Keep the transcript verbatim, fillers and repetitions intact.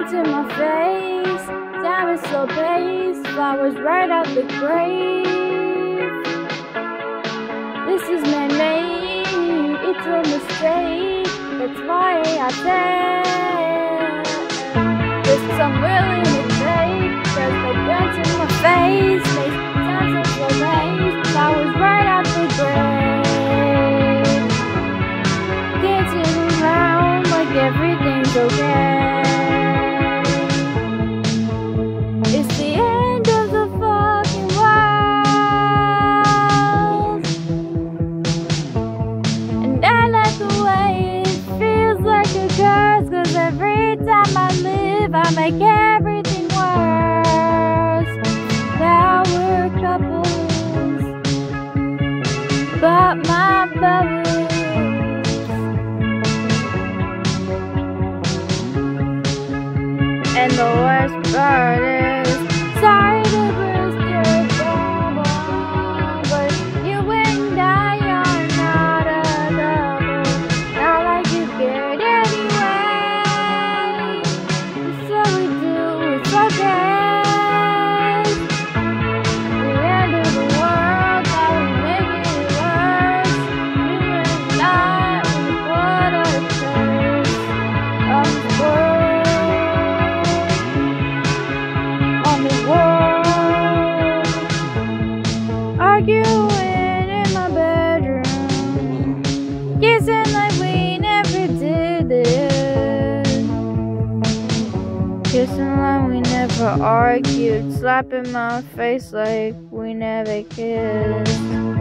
bent in my face, time is slow paced, flowers right out the grave. This is man-made, it's a mistake, that's why I said this I'm willing to take, cause they bent in my face, time is slow paced, flowers right out the grave. Dancing around like everything's okay. It's the end of the fucking world, and I like the way it feels like a curse, cause every time I live I make everything worse. Now we're couples, but my bubbles. And the worst part is, sorry to burst your bubble, but you and I are not a double. Not like you cared anyway. So we do, it's okay. The end of the world, how we make it worse. You and I, what a curse of the world. Arguing in my bedroom, kissing like we never did it, kissing like we never argued, slapping my face like we never kissed.